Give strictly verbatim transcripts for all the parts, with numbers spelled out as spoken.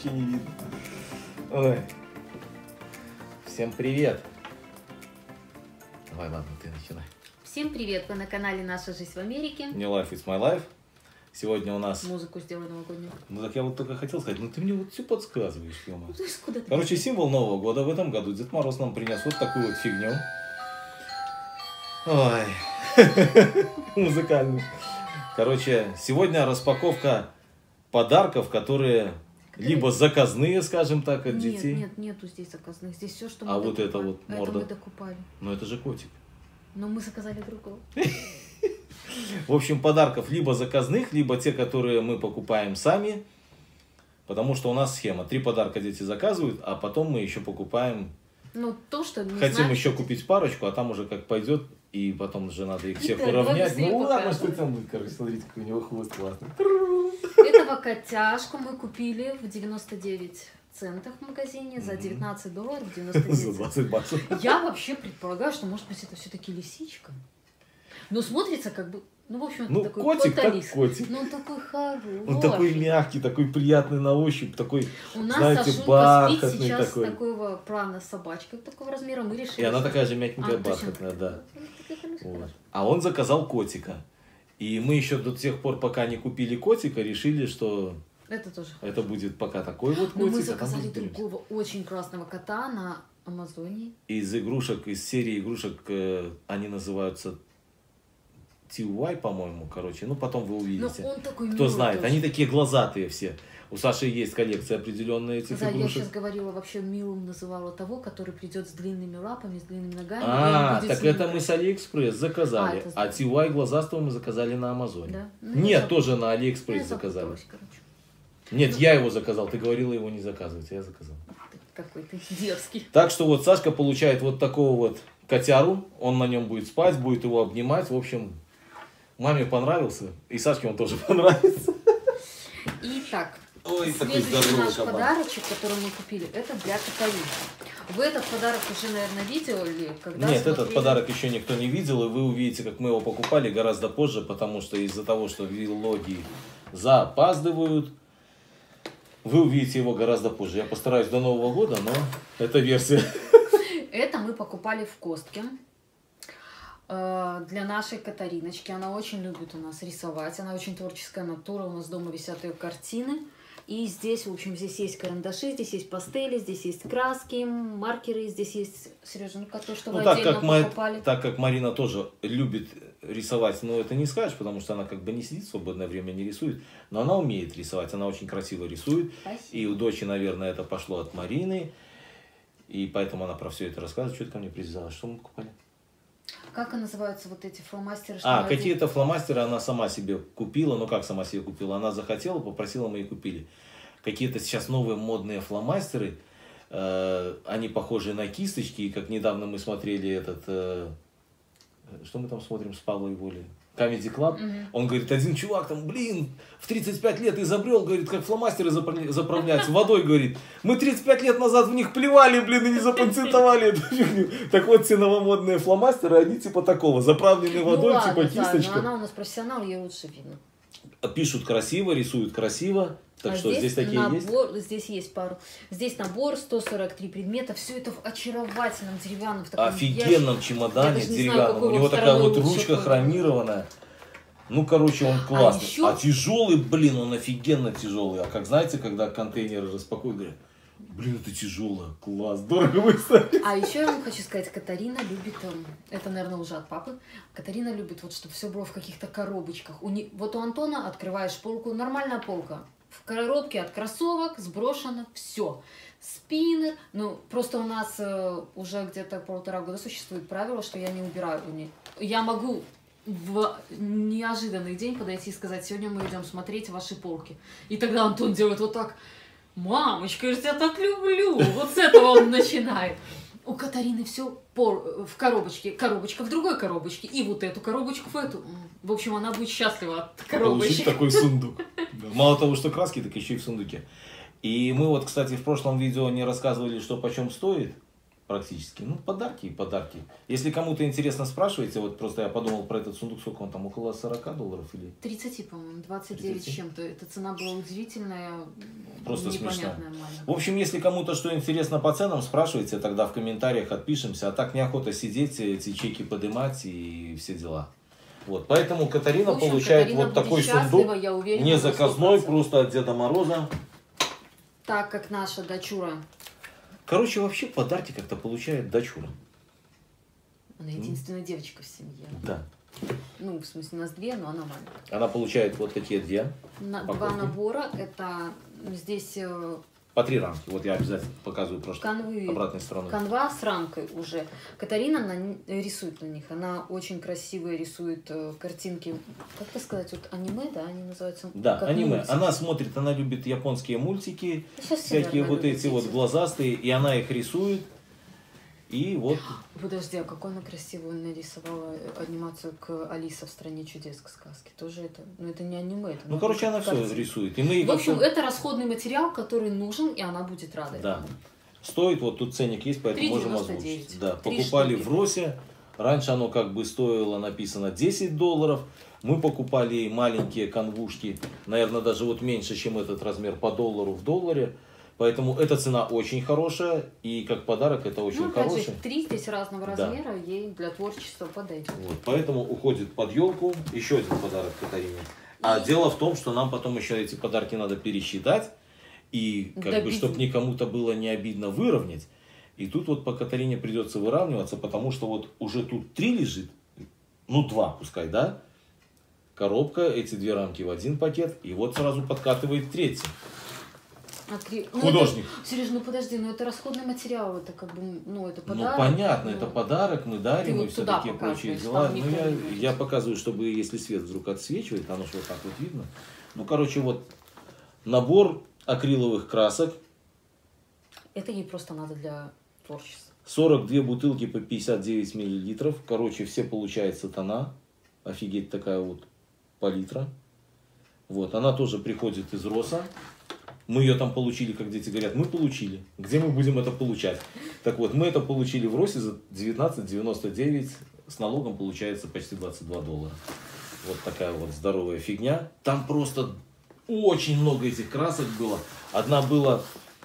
вообще не видно. Ой. Всем привет. Давай, ладно, ты начинай. Всем привет! Вы на канале «Наша жизнь в Америке». New Life is my life. Сегодня у нас... Музыку сделай новогоднюю. Ну так я вот только хотел сказать, ну ты мне вот все подсказываешь, ё-моё. Ну, то есть куда ты? Короче, символ Нового года в этом году Дед Мороз нам принес вот такую вот фигню. Ой. Музыкальную. Короче, сегодня распаковка подарков, которые либо заказные, скажем так, от нет, детей. Нет, нету здесь заказных. Здесь все, что мы А докупали. вот это вот морда. Это мы докупали. Ну это же котик. Но мы заказали другого. В общем, подарков либо заказных, либо те, которые мы покупаем сами. Потому что у нас схема. Три подарка дети заказывают, а потом мы еще покупаем. Ну, то, что не Хотим знаем, еще что... купить парочку, а там уже как пойдет. И потом же надо их всех Итак, уравнять. Ну ладно, покажем. что там будет, короче, смотрите, какой у него хвост классный. Этого котяшку мы купили в девяносто девять центов в магазине за девятнадцать долларов девяносто девять За двадцать баксов. Я вообще предполагаю, что, может быть, это все-таки лисичка. Но смотрится как бы... Ну, в общем, Ну, такой котик так кот-алис. котик. Ну, он такой хороший. Он такой мягкий, такой приятный на ощупь, такой, У нас знаете, Сашунька спит бархатный сейчас такой. такого плана с собачкой такого размера. Мы решили... И она что- такая же мягенькая, А, бархатная, точно. да. Ну, такая хорошая, Вот. хорошая. А он заказал котика. И мы еще до тех пор, пока не купили котика, решили, что Это тоже хорошо. это будет пока такой вот Но мы котик, а там заказали разберемся. другого очень классного кота на Амазоне. Из игрушек, из серии игрушек, э, они называются ти уай, по-моему, короче. Ну, потом вы Но увидите. он такой Кто милый знает, тоже. они такие глазатые все. У Саши есть коллекция определенная этих Да, я игрушек. сейчас говорила, вообще милым называла того, который придет с длинными лапами, с длинными ногами. и он А, будет так с ним это мы играть. с Алиэкспресс заказали. А, это А ти уай глазастого мы заказали на Амазоне. Да? Ну, Нет, я зап- тоже на Я Алиэкспресс заказали. запуталась, короче. Нет, Ну. я его заказал. Ты говорила его не заказывать, а я заказал. Ты какой ты дерзкий. Так что вот Сашка получает вот такого вот котяру. Он на нем будет спать, будет его обнимать. В общем, маме понравился. И Сашке он тоже понравится. Итак, Ой, такой следующий здоровый наш кабан. подарочек, который мы купили, это для Катарины. Вы этот подарок уже, наверное, видели? Когда Нет, этот смотрели? подарок еще никто не видел, и вы увидите, как мы его покупали гораздо позже, потому что из-за того, что виллоги запаздывают, вы увидите его гораздо позже. Я постараюсь до Нового года, но это версия. Это мы покупали в Костке э, для нашей Катариночки. Она очень любит у нас рисовать, она очень творческая натура, у нас дома висят ее картины. И здесь, в общем, здесь есть карандаши, здесь есть пастели, здесь есть краски, маркеры, здесь есть, Сережа, ну как то, что Ну, вы так отдельно как, Ма- покупали. так как Марина тоже любит рисовать, но это не скажешь, потому что она как бы не сидит в свободное время, не рисует, но она умеет рисовать, она очень красиво рисует. Спасибо. И у дочери, наверное, это пошло от Марины, и поэтому она про все это рассказывает. Что ты ко мне привязалась? Что мы покупали? Как и называются вот эти фломастеры? что А, мы один- какие-то фломастеры она сама себе купила. Ну, как сама себе купила? Она захотела, попросила, мы и купили. Какие-то сейчас новые модные фломастеры. э, они похожи на кисточки. И как недавно мы смотрели этот... э, что мы там смотрим с Павлой Волей? Comedy Club. Мгм. Он говорит, один чувак там, блин, в тридцать пять лет изобрел, говорит, как фломастеры запра- заправлять водой, говорит. Мы тридцать пять лет назад в них плевали, блин, и не запатентовали эту фигню. Так вот, все новомодные фломастеры, они типа такого, заправленные Ну водой, ладно, типа да, кисточка. но она у нас профессионал, ей лучше видно. Пишут красиво, рисуют красиво. Так А что здесь, такие есть? набор, здесь есть пару. Здесь набор сто сорок три предмета. Все это в очаровательном деревянном в таком Офигенном ящике. чемодане Я даже не знаю, деревянном. какой У него вот такая вот второй лучше ручка будет. хромированная. Ну, короче, он классный. еще- А тяжелый, блин, он офигенно тяжелый. А как знаете, когда контейнеры распакуют, говорят, блин, это тяжелое, класс, дорого выставить. А еще я вам хочу сказать, Катарина любит, эм, это, наверное, уже от папы, Катарина любит, вот, чтобы все было в каких-то коробочках. У не... Вот у Антона открываешь полку, нормальная полка. В коробке от кроссовок сброшено все. Спиннер, ну, просто у нас э, уже где-то полтора года существует правило, что я не убираю у нее. Я могу в неожиданный день подойти и сказать, сегодня мы идем смотреть ваши полки. И тогда Антон делает вот так, мамочка, я тебя так люблю. Вот с этого он начинает. У Катарины все в коробочке, коробочка в другой коробочке, и вот эту коробочку в эту. В общем, она будет счастлива от Получить коробочек. такой сундук. Да. Мало того, что краски, так еще и в сундуке. И мы вот, кстати, в прошлом видео не рассказывали, что почем стоит. практически. Ну, подарки и подарки. Если кому-то интересно, спрашивайте. Вот просто я подумал про этот сундук, сколько он там, около сорока долларов или... тридцать, по-моему, двадцать девять с чем-то. Эта цена была удивительная, просто непонятная, смешная. маленькая. В общем, если кому-то что интересно по ценам, спрашивайте, тогда в комментариях отпишемся. А так неохота сидеть, эти чеки поднимать и все дела. Вот, поэтому Катарина В общем, получает Катарина вот такой счастлива, сундук, я уверена, не на заказной, сто процентов. просто от Деда Мороза. Так как наша дочура, Короче, вообще подарки как-то получает дочура. она единственная mm. девочка в семье. Да. Ну, в смысле, у нас две, но она маленькая. Она получает вот такие две. На, два набора, это здесь... По три рамки. Вот я обязательно показываю просто канвы, обратной стороной. Канва с рамкой уже. Катарина на, рисует на них. Она очень красивые рисует э, картинки. Как это сказать? Вот аниме, да? Они называются... Да, аниме. мультики. Она смотрит, она любит японские мультики. Сейчас всякие вот эти вот глазастые. И она их рисует. И вот... Подожди, а какой она красивую нарисовала анимацию к Алиса в стране чудес, к сказке. Тоже это... Ну, это не аниме. Это ну, короче, она все рисует. И мы в общем, это расходный материал, который нужен, и она будет рада. Да. Этому. Стоит, вот тут ценник есть, поэтому можем озвучить. Да, покупали штуки. в Росе. Раньше оно как бы стоило, написано, десять долларов. Мы покупали маленькие канвушки, наверное, даже вот меньше, чем этот размер, по доллару в долларе. Поэтому эта цена очень хорошая, и как подарок это очень ну, опять хороший. же, три здесь разного да. размера, ей для творчества подойдет. Вот, поэтому уходит под елку еще один подарок Катарине. А и... дело в том, что нам потом еще эти подарки надо пересчитать, и как Добить. бы, чтобы никому-то было не обидно, выровнять. И тут вот по Катарине придется выравниваться, потому что вот уже тут три лежит, ну два пускай, да? Коробка, эти две рамки в один пакет, и вот сразу подкатывает третий. Откри... Ну, Художник. Это... Сереж, ну подожди, ну это расходный материал, это как бы, ну это подарок. Ну понятно, ну... это подарок, мы дарим, Ты и все такие прочие дела. Ну, я, я показываю, чтобы если свет вдруг отсвечивает, оно же вот так вот видно. Ну, короче, вот набор акриловых красок. Это ей просто надо для творчества. сорок две бутылки по пятьдесят девять миллилитров. Короче, все получается тона. Офигеть, такая вот палитра. Вот, она тоже приходит из Роса. Мы ее там получили, как дети говорят, мы получили. Где мы будем это получать? Так вот, мы это получили в Росе за девятнадцать девяносто девять. С налогом получается почти двадцать два доллара. Вот такая вот здоровая фигня. Там просто очень много этих красок было. Одна была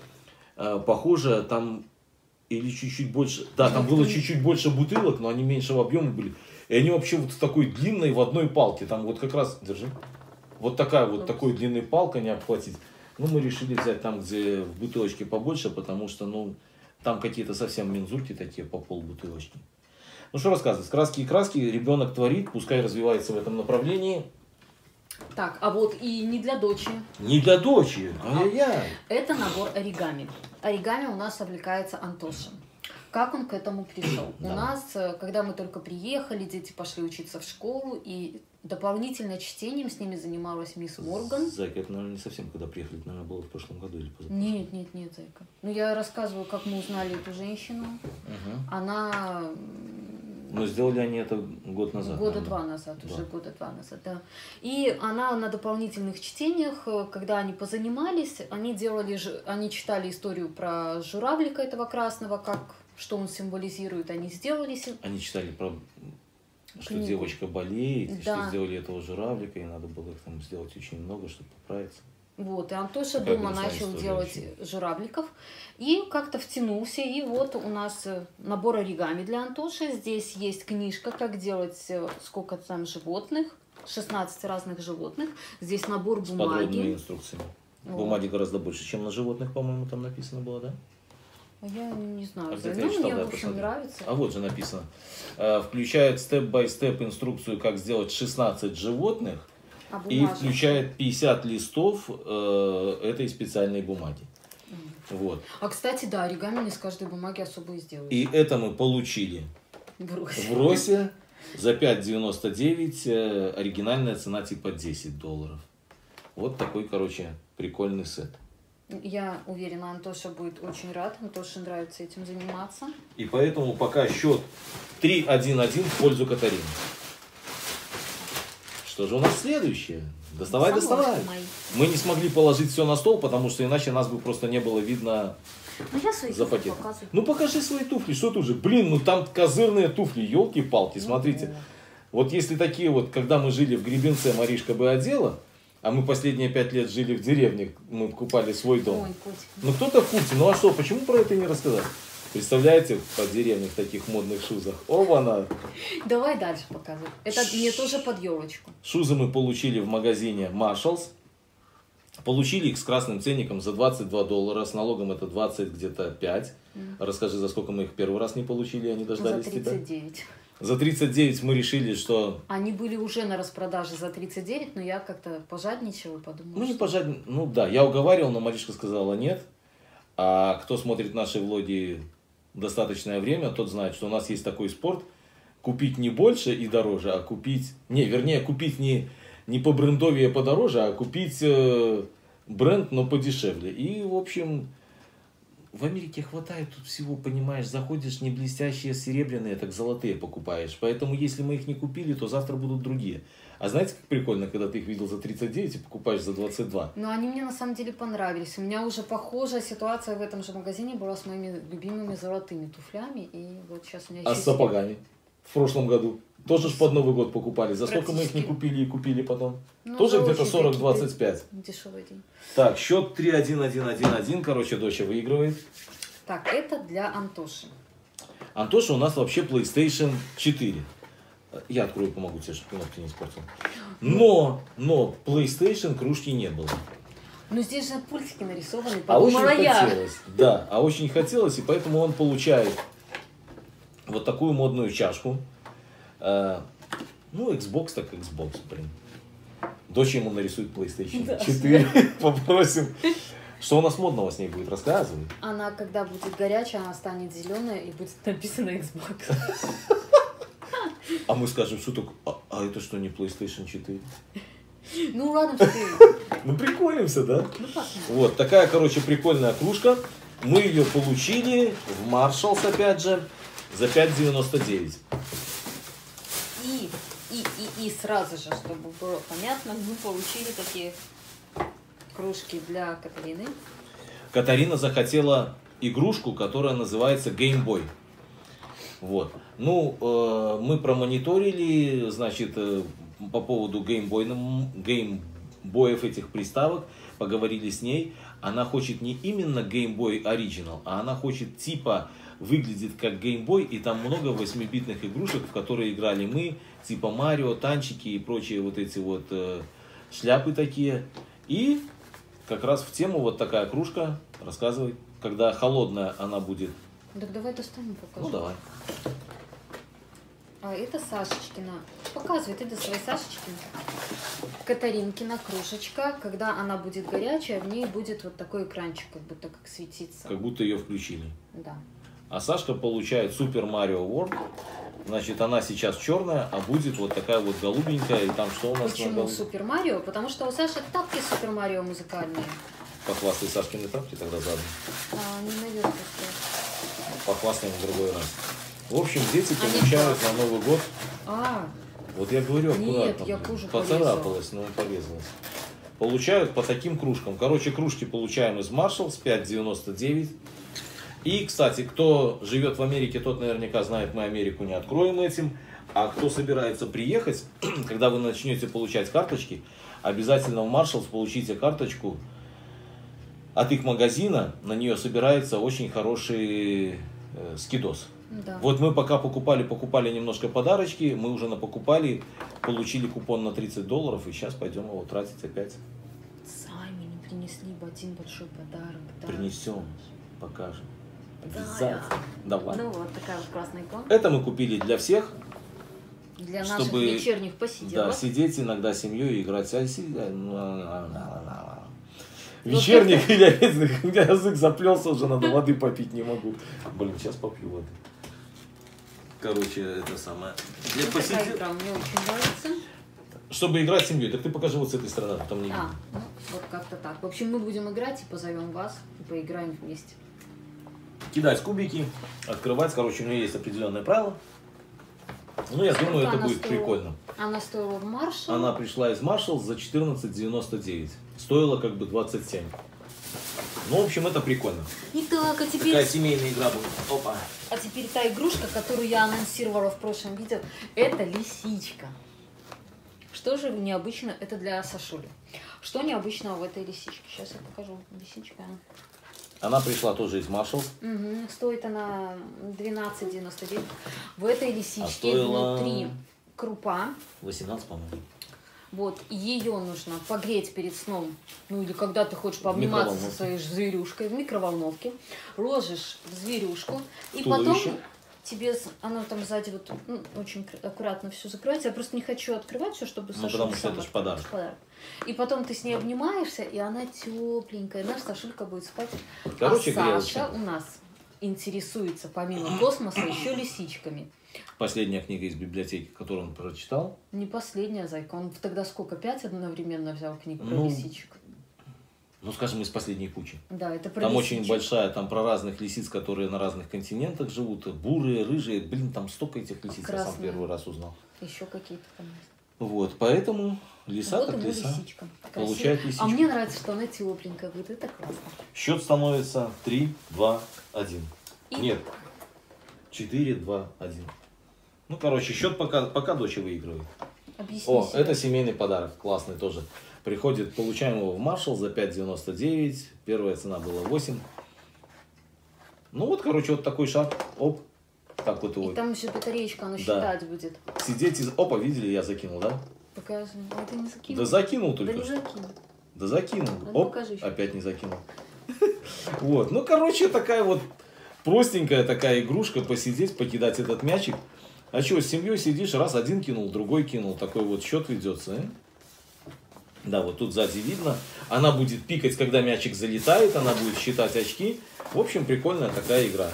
э, похожая, там или чуть-чуть больше. Да, там было чуть-чуть больше бутылок, но они меньшего объема были. И они вообще вот в такой длинной в одной палке. Там вот как раз, держи. Вот такая вот такой длинной палкой не обхватить. Ну, мы решили взять там, где в бутылочке побольше, потому что, ну, там какие-то совсем мензурки такие по пол бутылочки. Ну, что рассказывать, краски и краски, ребенок творит, пускай развивается в этом направлении. Так, а вот и не для дочери. Не для дочери, ай-яй-яй. Это набор оригами. Оригами у нас облекается Антоша. Как он к этому пришел? Да. У нас, когда мы только приехали, дети пошли учиться в школу, и дополнительно чтением с ними занималась мисс Морган. Зайка, это, наверное, не совсем когда приехали, это, наверное, было в прошлом году или позапрошлом. Нет, нет, нет, Зайка. Ну, я рассказываю, как мы узнали эту женщину. Угу. Она... Но сделали они это год назад. Года наверное. два назад, да. уже года два назад, да. И она на дополнительных чтениях, когда они позанимались, они делали, они читали историю про журавлика этого красного, как, что он символизирует, они сделали. Они читали про, что книгу. Девочка болеет, да. что сделали этого журавлика, и надо было их там сделать очень много, чтобы поправиться. Вот, и Антоша Такая дома начал делать еще. журавликов, и как-то втянулся, и вот у нас набор оригами для Антоши. Здесь есть книжка, как делать, сколько там животных, шестнадцать разных животных. Здесь набор С бумаги. С подробными инструкциями. Вот. Бумаги гораздо больше, чем на животных, по-моему, там написано было, да? Я не знаю, а да. Ну, Ну, читал, мне, да, в общем, посмотри. нравится. А вот же написано. Включает степ-бай-степ инструкцию, как сделать шестнадцать животных. А и включает пятьдесят листов э, этой специальной бумаги. Mm. Вот. А, кстати, да, оригами не с каждой бумаги особо и сделаешь. И это мы получили в Росе, в Росе за пять девяносто девять. Э, оригинальная цена типа десять долларов. Вот такой, короче, прикольный сет. Я уверена, Антоша будет очень рад. Антоше нравится этим заниматься. И поэтому пока счет три один-один в пользу Катарины. Что же у нас следующее? Доставай, доставай. Мы не смогли положить все на стол, потому что иначе нас бы просто не было видно Ну я свои за туфли пакет. показываю. Ну покажи свои туфли, что ты уже, блин, ну там козырные туфли, елки-палки, смотрите. Ну, Вот если такие вот, когда мы жили в Гребенце, Маришка бы одела, а мы последние пять лет жили в деревне, мы покупали свой дом. ой, котик. Ну кто-то в курсе, ну а что, почему про это не рассказать? Представляете, по деревне в таких модных шузах. Оба-на! Давай дальше показывай. Это мне тоже под елочку. Шузы мы получили в магазине Marshalls. Получили их с красным ценником за двадцать два доллара, с налогом это двадцать где-то пять. Mm. Расскажи, за сколько мы их первый раз не получили, они дождались за тебя? тридцать девять. За тридцать девять мы решили, что... Они были уже на распродаже за тридцать девять, но я как-то пожадничала и подумала, Ну, не что... пожадничала. Ну да, я уговаривал, но Маришка сказала нет. А кто смотрит наши влоги достаточное время, тот знает, что у нас есть такой спорт. Купить не больше и дороже, а купить... Не, вернее, купить не, не по брендовее подороже, а купить э, бренд, но подешевле. И, в общем... В Америке хватает тут всего, понимаешь, заходишь, не блестящие серебряные, так золотые покупаешь. Поэтому, если мы их не купили, то завтра будут другие. А знаете, как прикольно, когда ты их видел за тридцать девять и покупаешь за двадцать два? Но они мне на самом деле понравились. У меня уже похожая ситуация в этом же магазине была с моими любимыми золотыми туфлями. И вот сейчас у меня А еще с сапогами? В прошлом году. Тоже ж под Новый год покупали. За сколько мы их не Практически. купили и купили потом? Ну, Тоже за где-то очень сорок такие двадцать пять. Дешевый день. Так, счет три один один один один. Короче, доча выигрывает. Так, это для Антоши. Антоша у нас вообще PlayStation четыре. Я открою, помогу тебе, чтобы кнопки не испортил. Но, но PlayStation кружки не было. Ну здесь же пультики нарисованы, А очень подумала я. хотелось. Да, а очень хотелось, и поэтому он получает вот такую модную чашку. Э, ну, Xbox так Xbox, блин. Дочь ему нарисует PlayStation Да. четыре. Попросим. Что у нас модного с ней будет? Рассказывай. Она, когда будет горячая, она станет зеленая и будет написано Xbox. А мы скажем, что только... А, а это что, не PlayStation четыре? Ну ладно, что ты. Ну, приколимся, да? Ну посмотрим. Вот, такая, короче, прикольная кружка. Мы ее получили в Marshalls, опять же, за пять девяносто девять. И, и, и, и сразу же, чтобы было понятно, мы получили такие кружки для Катарины. Катарина захотела игрушку, которая называется Game Boy. Вот. Ну, э, мы промониторили, значит, э, по поводу геймбойном, геймбоев этих приставок, поговорили с ней. Она хочет не именно Game Boy Original, а она хочет типа выглядит как Game Boy, и там много восьмибитных игрушек, в которые играли мы, типа Марио, танчики и прочие вот эти вот э, шляпы такие. И как раз в тему вот такая кружка, рассказывай, когда холодная она будет. Так давай достанем, покажу. Ну давай. А это Сашечкина. Показывай, ты до своей Сашечкина. Катаринкина кружечка. Когда она будет горячая, в ней будет вот такой экранчик, как будто как светится. Как будто ее включили. Да. А Сашка получает Super Mario World. Значит, она сейчас черная, а будет вот такая вот голубенькая. И там что у нас? Почему Супер Марио? Потому что у Саши тапки Супер Марио музыкальные. Похвастай Сашкины тапки тогда заодно. А, не наверное, что. Похвастаем в другой раз. В общем, дети Они получают на Новый год. А, Вот я говорю, аккуратно. Нет, я блин. кожу Поцарапалась, но порезалась. Получают по таким кружкам. Короче, кружки получаем из Marshalls пять девяносто девять. И, кстати, кто живет в Америке, тот наверняка знает, мы Америку не откроем этим. А кто собирается приехать, когда вы начнете получать карточки, обязательно в Marshalls получите карточку от их магазина. На нее собирается очень хороший э, скидос. да. Вот мы пока покупали, покупали немножко подарочки, мы уже напокупали, получили купон на тридцать долларов, и сейчас пойдем его тратить опять. Сами не принесли бы один большой подарок. Да. Принесем, покажем. Да. Обязательно. Давай. Ну вот такая вот красная икона. Это мы купили для всех, Для чтобы, наших вечерних да, посиделок. сидеть иногда с семьей и играть. А си- Ну, Вечерних или обеденных. У меня язык заплелся уже, надо воды попить, не могу. Блин, сейчас попью воды. Короче, это самое. Для Вот такая посидел- игра мне очень нравится. Чтобы играть с семьей, так ты покажи вот с этой стороны, там не А, видно. ну, вот как-то так. В общем, мы будем играть и позовем вас, и поиграем вместе. Кидать кубики, открывать. Короче, у меня есть определенные правила. Ну, я думаю, это она будет стоила? прикольно. Она стоила в Маршал. Она пришла из Marshalls за четырнадцать девяносто девять. Стоила как бы двадцать семь. Ну, в общем, это прикольно. Итак, а теперь... Такая семейная игра будет. Опа. А теперь та игрушка, которую я анонсировала в прошлом видео, это лисичка. Что же необычно? Это для Сашули. Что необычного в этой лисичке? Сейчас я покажу. Лисичка. Она пришла тоже из Marshalls. Угу. Стоит она двенадцать девяносто девять. В этой лисичке а стоила... внутри крупа. восемнадцать, по-моему. Вот, ее нужно погреть перед сном, ну или когда ты хочешь пообниматься со своей зверюшкой в микроволновке, ложишь в зверюшку, и потом тебе, оно там сзади вот ну, очень аккуратно все закрывается, я просто не хочу открывать все, чтобы ну, потому что это же подарок. подарок. И потом ты с ней обнимаешься, и она тепленькая, наша Сашулька будет спать. Короче, а Саша у нас интересуется помимо космоса еще лисичками. Последняя книга из библиотеки, которую он прочитал. Не последняя, зайка. Он тогда сколько? Пять одновременно взял книг про ну, лисичек? Ну, скажем, из последней кучи. Да, это про Там лисичек. очень большая, там про разных лисиц, которые на разных континентах живут. Бурые, рыжие. Блин, там столько этих лисиц, красные. Я сам первый раз узнал. Еще какие-то там есть. Вот, поэтому лиса вот так лиса. Лисичка. Получает лисичку. А мне нравится, что она тепленькая будет. Это классно. Счет становится три, два, один. И... Нет, четыре, два, один. Ну, короче, счет пока, пока дочь выигрывает. Объясни О, себе. это семейный подарок, классный тоже. Приходит, получаем его в Marshall за пять девяносто девять. Первая цена была восемь. Ну вот, короче, вот такой шаг. Оп. Так вот его. И там еще батареечка, она да. считать будет. Сидеть из... Опа, видели, я закинул, да? Покажи. А ты не закинул? Да закинул только. Да не закинул. Да закинул. Ну, Оп, опять не закинул. Вот, ну, короче, такая вот простенькая такая игрушка, посидеть, покидать этот мячик. А что, с семьей сидишь, раз один кинул, другой кинул, такой вот счет ведется. Э? Да, вот тут сзади видно. Она будет пикать, когда мячик залетает, она будет считать очки. В общем, прикольная такая игра.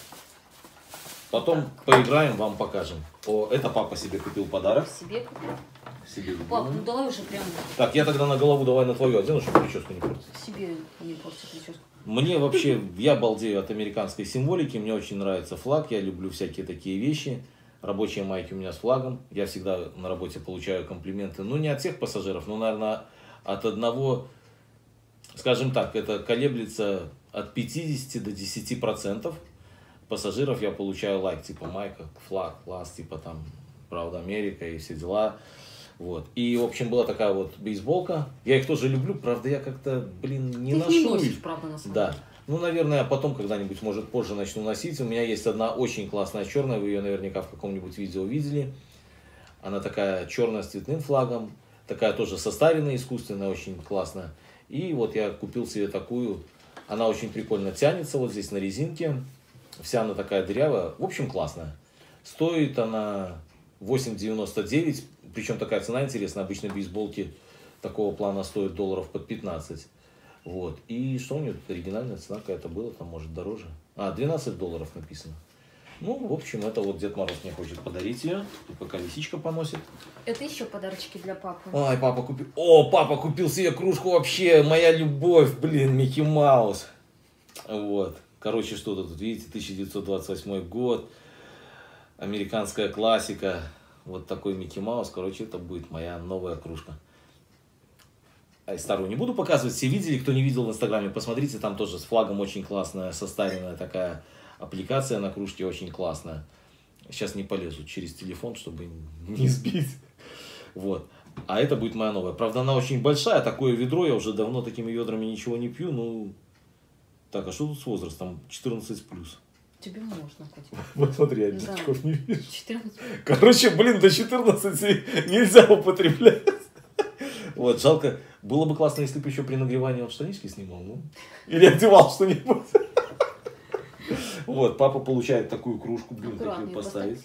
Потом поиграем, вам покажем. О, это папа себе купил подарок. Себе купил? Себе Пап, ну давай уже прям... Так, я тогда на голову давай на твою одену, чтобы прическу не портить. Себе не портить прическу. Мне вообще, я балдею от американской символики, мне очень нравится флаг, я люблю всякие такие вещи. Рабочие майки у меня с флагом, я всегда на работе получаю комплименты, ну не от всех пассажиров, но, наверное, от одного, скажем так, это колеблется от пятидесяти до десяти процентов пассажиров я получаю лайк, типа майка, флаг, класс, типа там, правда, Америка и все дела. Вот. И, в общем, была такая вот бейсболка. Я их тоже люблю, правда, я как-то, блин, не Ты ношу. не носишь, правда, на самом деле. Да. Ну, наверное, потом когда-нибудь, может, позже начну носить. У меня есть одна очень классная черная, вы ее наверняка в каком-нибудь видео видели. Она такая черная с цветным флагом, такая тоже состаренная, искусственная, очень классная. И вот я купил себе такую, она очень прикольно тянется вот здесь на резинке. Вся она такая дырявая, в общем, классная. Стоит она восемь девяносто девять, причем такая цена интересная, обычно бейсболки такого плана стоят долларов под пятнадцать. Вот. И что у нее тут оригинальная цена какая-то была, там может дороже. А, двенадцать долларов написано. Ну, в общем, это вот Дед Мороз мне хочет подарить ее, пока лисичка поносит. Это еще подарочки для папы. Ой, папа купил... О, папа купил себе кружку вообще, моя любовь, блин, Микки Маус. Вот. Короче, что-то тут, видите, тысяча девятьсот двадцать восьмой год, американская классика. Вот такой Микки Маус, короче, это будет моя новая кружка. А старую не буду показывать, все видели, кто не видел в инстаграме, посмотрите, там тоже с флагом очень классная, состаренная такая аппликация на кружке, очень классная. Сейчас не полезу через телефон, чтобы не сбить. Вот. А это будет моя новая. Правда, она очень большая, такое ведро, я уже давно такими ведрами ничего не пью, ну... Так, а что тут с возрастом? четырнадцать плюс. Тебе можно хоть. Вот смотри, я без Да. очков не вижу. четырнадцать. Короче, блин, до четырнадцати нельзя употреблять. Вот, жалко. Было бы классно, если бы еще при нагревании он штанишки снимал, ну. Или одевал что-нибудь. Вот, папа получает такую кружку, блин, такую поставить.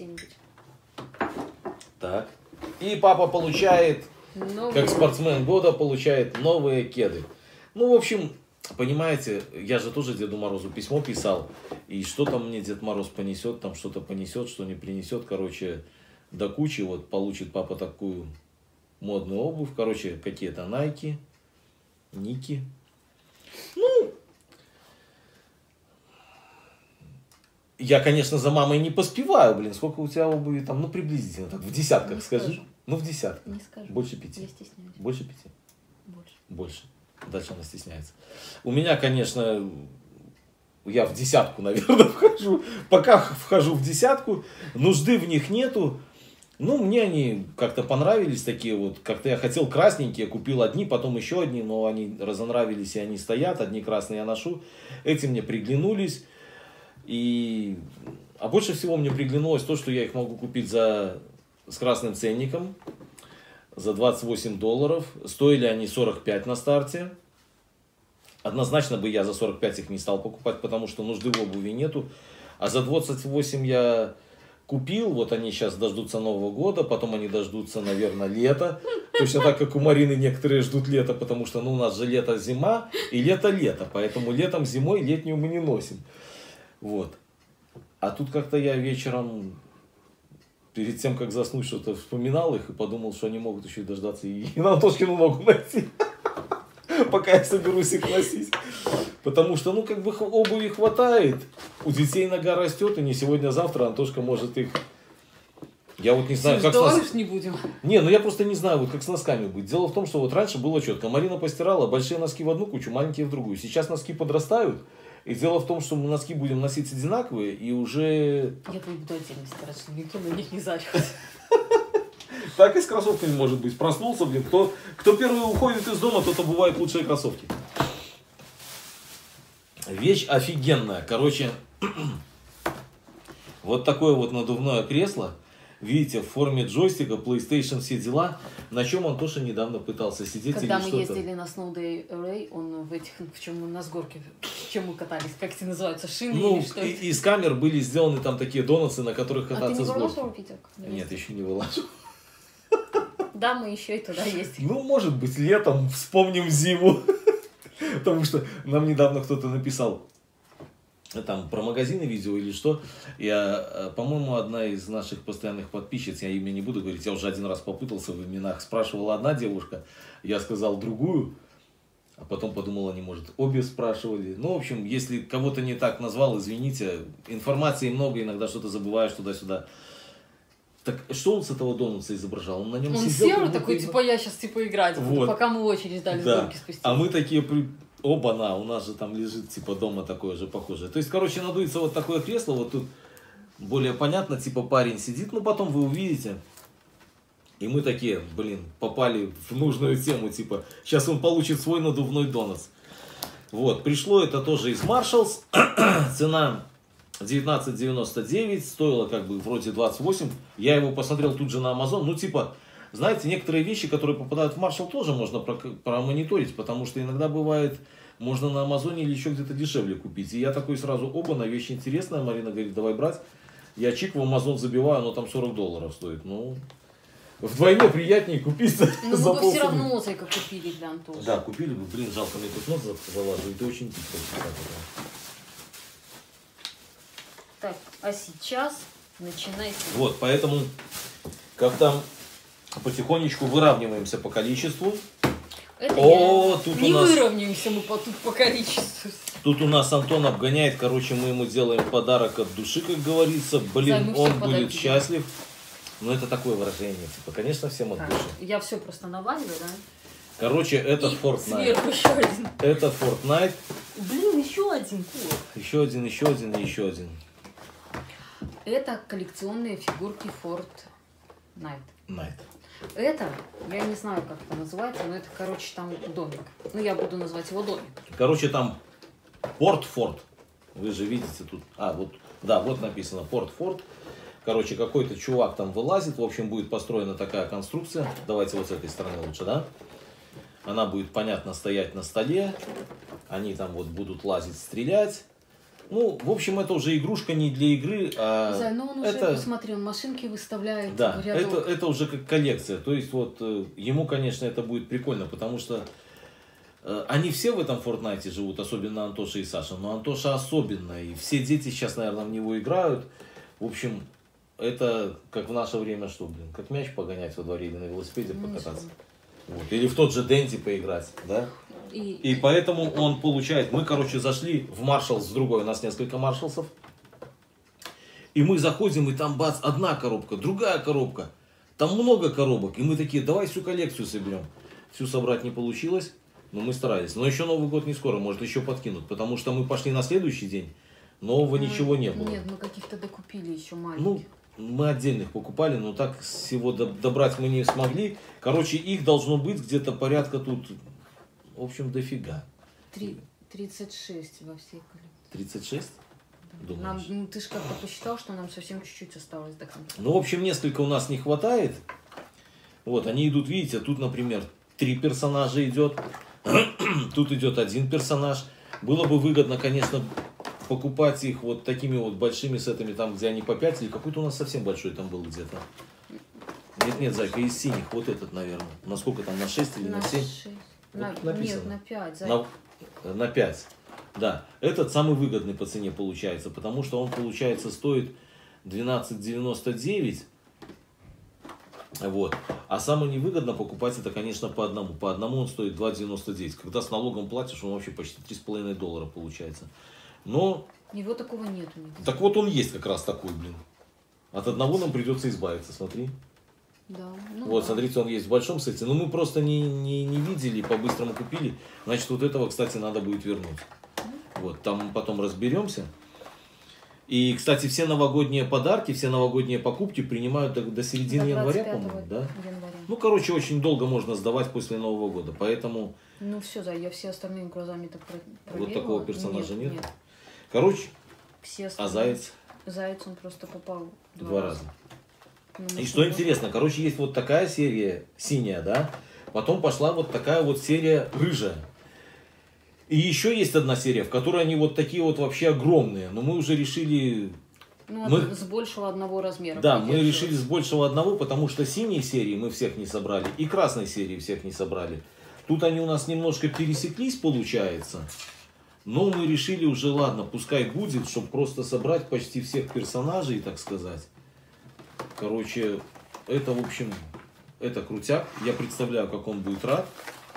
Так. И папа получает, Новые. как спортсмен года, получает новые кеды. Ну, в общем, понимаете, я же тоже Деду Морозу письмо писал. И что там мне Дед Мороз понесет, там что-то понесет, что не принесет. Короче, до кучи. Вот получит папа такую модную обувь. Короче, какие-то Найки, Ники. Ну, я, конечно, за мамой не поспеваю, блин. Сколько у тебя обуви там? Ну, приблизительно, так, в десятках, Не скажи. скажу. Ну, в десятках. Не скажу. Больше пяти. Я стесняюсь. Больше пяти. Больше. Больше. Дальше она стесняется. У меня, конечно, я в десятку, наверное, вхожу. Пока вхожу в десятку, нужды в них нету. Ну, мне они как-то понравились такие вот. Как-то я хотел красненькие, купил одни, потом еще одни, но они разонравились и они стоят. Одни красные я ношу. Эти мне приглянулись. И... А больше всего мне приглянулось то, что я их могу купить за... с красным ценником. За двадцать восемь долларов. Стоили они сорок пять на старте. Однозначно бы я за сорок пять их не стал покупать, потому что нужды в обуви нету. А за двадцать восемь я... купил, вот они сейчас дождутся Нового года, потом они дождутся, наверное, лета. Точно так, как у Марины некоторые ждут лета, потому что ну, у нас же лето-зима и лето-лето. Поэтому летом, зимой летнюю мы не носим. Вот. А тут как-то я вечером, перед тем, как заснуть, что-то вспоминал их и подумал, что они могут еще и дождаться и, и на Антошкину ногу найти. Пока я соберусь их носить. Потому что, ну, как бы обуви хватает. У детей нога растет, и не сегодня-завтра Антошка может их... Я вот не знаю, как с нос... не будем. Не, ну я просто не знаю, вот как с носками будет. Дело в том, что вот раньше было четко. Марина постирала большие носки в одну кучу, маленькие в другую. Сейчас носки подрастают. И дело в том, что мы носки будем носить одинаковые, и уже... Я буду отдельно стараться, никто на них не зарит. Так и с кроссовками может быть. Проснулся, блин. Кто, кто первый уходит из дома, тот обувает лучшие кроссовки. Вещь офигенная. Короче, вот такое вот надувное кресло. Видите, в форме джойстика, PlayStation, все дела. На чем Антоша недавно пытался сидеть. Когда или мы что-то. ездили на Snow Day Array, он в этих, в чем мы на сгорке, в чем мы катались, как эти называются, шины Ну, или что? и- из камер были сделаны там такие донатсы, на которых А ты кататься не с горки. вылаживал, Витек? Нет, еще не вылажу. Да, мы еще и туда ездили. Ну, может быть, летом вспомним зиму. Потому что нам недавно кто-то написал там про магазины видео или что. Я, по-моему, одна из наших постоянных подписчиц, я имя не буду говорить, я уже один раз попутался в именах, спрашивала одна девушка, я сказал другую, а потом подумал, они, может, обе спрашивали. Ну, в общем, если кого-то не так назвал, извините, информации много, иногда что-то забываешь туда-сюда. Так что он с этого донуса изображал? Он на нем Он сидел, сел как такой, будто- типа, я сейчас типа играть буду, Вот. пока мы очередь ждали с Да. горки спуститься. А мы такие, при... оба-на, у нас же там лежит типа дома такое же похожее. То есть, короче, надуется вот такое кресло, вот тут более понятно, типа парень сидит, но потом вы увидите. И мы такие, блин, попали в нужную тему, типа, сейчас он получит свой надувной донатс. Вот, пришло это тоже из Marshalls, цена девятнадцать девяносто девять, стоило как бы вроде двадцать восемь, я его посмотрел тут же на Amazon, ну типа, знаете, некоторые вещи, которые попадают в Marshall, тоже можно про- промониторить, потому что иногда бывает, можно на Амазоне или еще где-то дешевле купить. И я такой сразу, оба, на вещь интересная, Марина говорит, давай брать. Я чик в Амазон забиваю, оно там сорок долларов стоит. Ну, вдвойне приятнее купить за Ну, мы бы все полцены. равно мозаика купили для Антона. Да, купили бы, блин, жалко, мне тут нос залазил, это очень тихо. Так, а сейчас начинайте. Вот, поэтому как-то потихонечку выравниваемся по количеству. Это О, я. тут Не у нас- выровняемся мы по, тут по количеству. Тут у нас Антон обгоняет, короче, мы ему делаем подарок от души, как говорится. Блин, Да, мы все он будет подарки счастлив. Ну, это такое выражение, типа, конечно, всем от Так, души. я все просто наваливаю, да? Короче, это И Fortnite. сверху еще один. Это Fortnite. Блин, еще один кот. Еще один, еще один и еще один. Это коллекционные фигурки Fortnite. Night. Это, я не знаю, как это называется, но это, короче, там домик. Ну, я буду называть его домик. Короче, там Порт Форт. Вы же видите тут. А, вот, да, вот написано Порт Форт. Короче, какой-то чувак там вылазит. В общем, будет построена такая конструкция. Давайте вот с этой стороны лучше, да? Она будет, понятно, стоять на столе. Они там вот будут лазить, стрелять. Ну, в общем, это уже игрушка не для игры, а Зай, ну он уже, это... посмотри, он машинки выставляет Да, в рядок. это, это уже как коллекция. То есть вот э, ему, конечно, это будет прикольно, потому что э, они все в этом Fortnite живут, особенно Антоша и Саша. Но Антоша особенно, и все дети сейчас, наверное, в него играют. В общем, это как в наше время, что, блин, как мяч погонять во дворе или на велосипеде Ну, покататься. Вот. Или в тот же Денти поиграть, да? И, И поэтому он получает... Мы, короче, зашли в Marshalls с другой, у нас несколько Маршалсов. И мы заходим, и там бац, одна коробка, другая коробка. Там много коробок. И мы такие, давай всю коллекцию соберем. Всю собрать не получилось. Ну, мы старались. Но еще Новый год не скоро, может, еще подкинут. Потому что мы пошли на следующий день, нового Мы- ничего не было. Нет, мы каких-то докупили еще Ну, маленьких. мы отдельных покупали, но так всего до- добрать мы не смогли. Короче, их должно быть где-то порядка тут, в общем, дофига. Три- тридцать шесть во всей коллекции. тридцать шесть? Да. Нам, Думаешь? ну, ты же как-то посчитал, что нам совсем чуть-чуть осталось до конца. Ну, в общем, несколько у нас не хватает. Вот, они идут, видите, тут, например, три персонажа идет. Тут идет один персонаж. Было бы выгодно, конечно, покупать их вот такими вот большими сетами, там, где они по пять, или какой-то у нас совсем большой там был где-то. Нет, нет, Зайка, из синих, вот этот, наверное. На сколько там, на шесть или на, На семь? шесть. Вот На- тут написано. Нет, на пять. Зай. На, на пять. Да, этот самый выгодный по цене получается, потому что он, получается, стоит двенадцать девяносто девять. Вот. А самое невыгодно покупать это, конечно, по одному. По одному он стоит два девяносто девять. Когда с налогом платишь, он вообще почти три с половиной доллара получается. Но, Его такого нету нигде. так вот он есть как раз такой, блин. От одного нам придется избавиться, смотри. Да. Ну, Вот, да. смотрите, он есть в большом сете. Но мы просто не, не, не видели, по-быстрому купили. Значит, вот этого, кстати, надо будет вернуть. Вот, там потом разберемся. И, кстати, все новогодние подарки, все новогодние покупки принимают до, до середины До января, двадцать пятого по-моему, да? января. Ну, короче, очень долго можно сдавать после Нового года. Поэтому Ну все, да, я все остальные глазами так про- проверила. вот такого персонажа нет. Нет. Короче, Все а остальные. заяц Заяц он просто попал два, два раза. Ну, мы И с что ним интересно, короче, есть вот такая серия синяя, да? Потом пошла вот такая вот серия рыжая. И еще есть одна серия, в которой они вот такие вот вообще огромные. Но мы уже решили... Ну, мы- от- с большего одного размера. Да, мы придерживаться. решили с большего одного, потому что синей серии мы всех не собрали, и красной серии всех не собрали. Тут они у нас немножко пересеклись, получается. Но мы решили уже, ладно, пускай будет, чтобы просто собрать почти всех персонажей, так сказать. Короче, это, в общем, это крутяк. Я представляю, как он будет рад.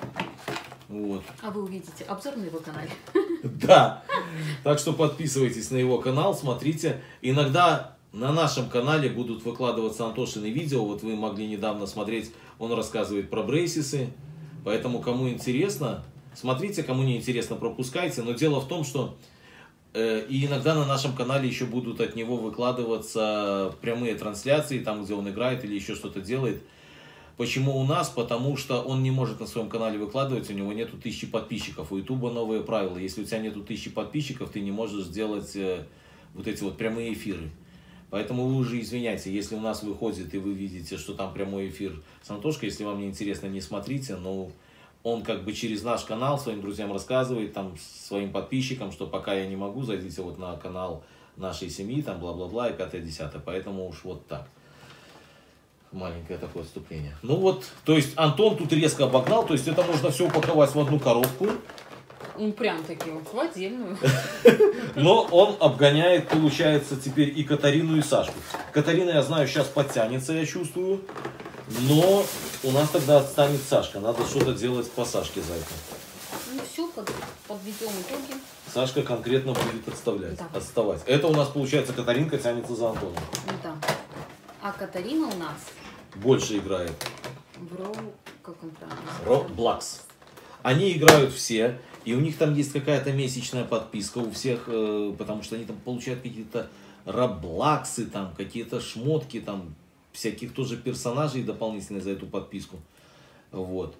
Вот. А вы увидите обзор на его канале. Да. Так что подписывайтесь на его канал, смотрите. Иногда на нашем канале будут выкладываться Антошины видео. Вот вы могли недавно смотреть, он рассказывает про брейсисы. Поэтому, кому интересно, смотрите, кому не интересно, пропускайте. Но дело в том, что э, и иногда на нашем канале еще будут от него выкладываться прямые трансляции, там, где он играет или еще что-то делает. Почему у нас? Потому что он не может на своем канале выкладывать, у него нету тысячи подписчиков. У Ютуба новые правила. Если у тебя нету тысячи подписчиков, ты не можешь сделать э, вот эти вот прямые эфиры. Поэтому вы уже извиняйте, если у нас выходит и вы видите, что там прямой эфир с Антошкой, если вам не интересно, не смотрите, но он как бы через наш канал своим друзьям рассказывает, там, своим подписчикам, что пока я не могу, зайдите вот на канал нашей семьи, там, бла-бла-бла, и пятое-десятое. Поэтому уж вот так. Маленькое такое отступление. Ну вот, то есть Антон тут резко обогнал, то есть это можно все упаковать в одну коробку, Ну, прям таки, вот, в отдельную. но он обгоняет, получается, теперь и Катарину, и Сашку. Катарина, я знаю, сейчас подтянется, я чувствую, но у нас тогда отстанет Сашка. Надо что-то делать по Сашке, Зайка. Ну все, под, подведем итоги. Сашка конкретно будет отставлять, Да. отставать. Это у нас, получается, Катаринка тянется за Антоном. Ну да. А Катарина у нас Больше играет. в Роу, как он правильно Roblox. Они играют все, и у них там есть какая-то месячная подписка у всех, э, потому что они там получают какие-то роблаксы, там какие-то шмотки, там всяких тоже персонажей дополнительные за эту подписку. Вот.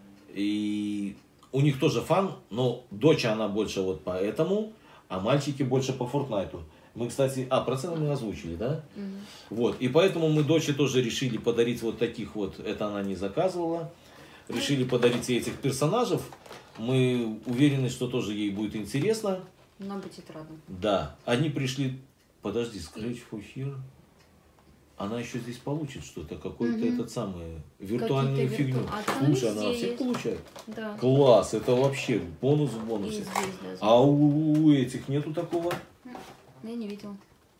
И у них тоже фан, но дочь она больше вот по этому, а мальчики больше по Фортнайту. Мы, кстати, а, про цены мы озвучили, да? Мгм. Вот, и поэтому мы доче тоже решили подарить вот таких вот, это она не заказывала, решили подарить ей этих персонажей. Мы уверены, что тоже ей будет интересно. Нам будет рада. Да, они пришли, подожди, Scratch for Here, она еще здесь получит что-то, какой-то Мгм. этот самый, виртуальную Какие-то фигню. вирту- А там Слушай, она везде всех есть. получает? Да. Класс, это вообще бонус в И бонусе. здесь, да. А у, у этих нету такого? Я не видела.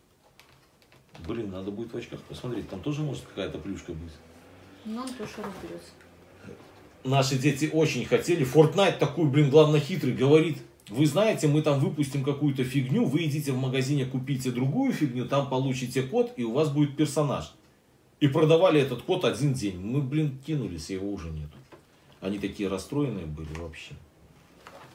Блин, надо будет в очках посмотреть, там тоже может какая-то плюшка быть. Но он тоже разберется. Наши дети очень хотели. Fortnite такой, блин, главное хитрый, говорит, вы знаете, мы там выпустим какую-то фигню, вы идите в магазине, купите другую фигню, там получите код, и у вас будет персонаж. И продавали этот код один день. Мы, блин, кинулись, его уже нету. Они такие расстроенные были вообще.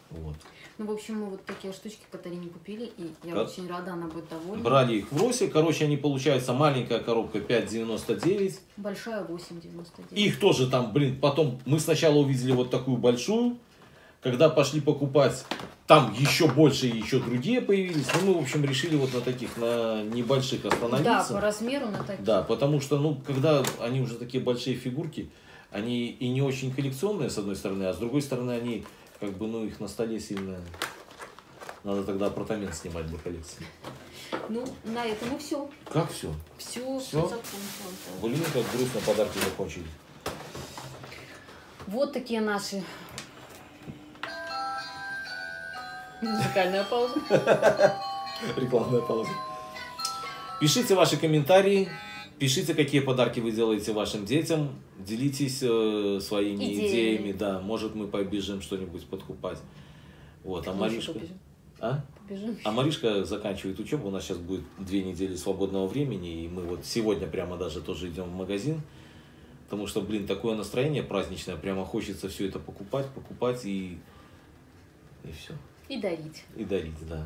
Вот. Ну, в общем, мы вот такие штучки Катарине купили, и я Как? очень рада, она будет довольна. Брали их в Росе. Короче, они получаются маленькая коробка пять девяносто девять. Большая восемь девяносто девять. Их тоже там, блин, потом мы сначала увидели вот такую большую. Когда пошли покупать, там еще больше и еще другие появились. Ну, мы, в общем, решили вот на таких, на небольших остановиться. Да, по размеру на таких. Да, потому что, ну, когда они уже такие большие фигурки, они и не очень коллекционные, с одной стороны, а с другой стороны, они, как бы, ну, их на столе сильно... Надо тогда апартамент снимать для коллекции. Ну, на этом и все. Как все? Все, Всё? закончилось. Да. Блин, как грустно, подарки закончились. Вот такие наши. Музыкальная пауза. Рекламная пауза. Пишите ваши комментарии, пишите, какие подарки вы делаете вашим детям, делитесь э, своими Идеями. идеями, да, может мы побежим что-нибудь подкупать. Вот, а Мы Маришка... еще побежим. А? Побежим. А Маришка заканчивает учебу, у нас сейчас будет две недели свободного времени, и мы вот сегодня прямо даже тоже идем в магазин, потому что, блин, такое настроение праздничное, прямо хочется все это покупать, покупать и... и все. И дарить. И дарить, да.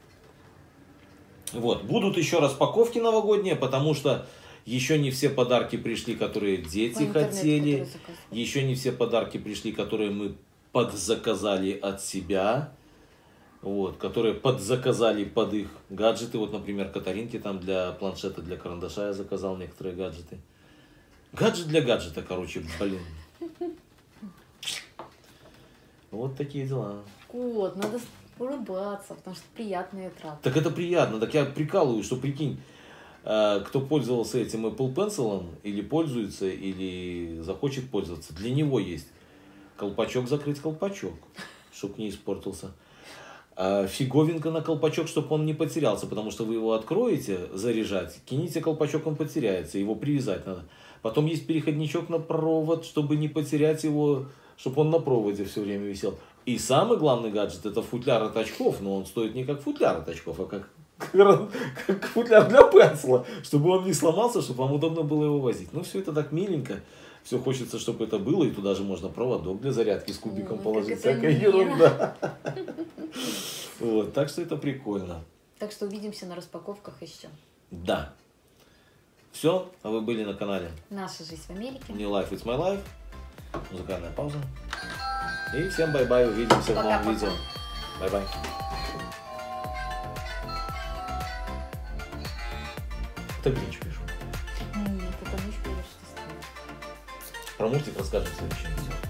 Вот, будут еще распаковки новогодние, потому что еще не все подарки пришли, которые дети По интернету, хотели. которые заказывали. Еще не все подарки пришли, которые мы подзаказали от себя. Вот, которые подзаказали под их гаджеты. Вот, например, Катаринке там для планшета, для карандаша я заказал некоторые гаджеты. Гаджет для гаджета, короче, блин. Вот такие дела. Вот, надо улыбаться, потому что приятные траты. Так это приятно, так я прикалываю, что прикинь, э, кто пользовался этим Apple Pencil, или пользуется, или захочет пользоваться, для него есть колпачок, закрыть колпачок, чтобы не испортился. А фиговинка на колпачок, чтобы он не потерялся, потому что вы его откроете заряжать, кинете колпачок, он потеряется, его привязать надо. Потом есть переходничок на провод, чтобы не потерять его, чтобы он на проводе все время висел. И самый главный гаджет — это футляр от очков, но он стоит не как футляр от очков, а как, как футляр для пенсила, чтобы он не сломался, чтобы вам удобно было его возить. Ну, все это так миленько, все хочется, чтобы это было, и туда же можно проводок для зарядки с кубиком Ой, положить, как это всякая мило. ерунда. Вот, так что это прикольно. Так что увидимся на распаковках еще. Да. Все, а вы были на канале Наша жизнь в Америке. New Life It's My Life. Музыкальная пауза. И всем бай-бай, увидимся в новом Пока-пока. видео. Бай-бай. Это Гринч пишу. Нет, это не успеешь, что сказать. Про мультик расскажем в следующем видео.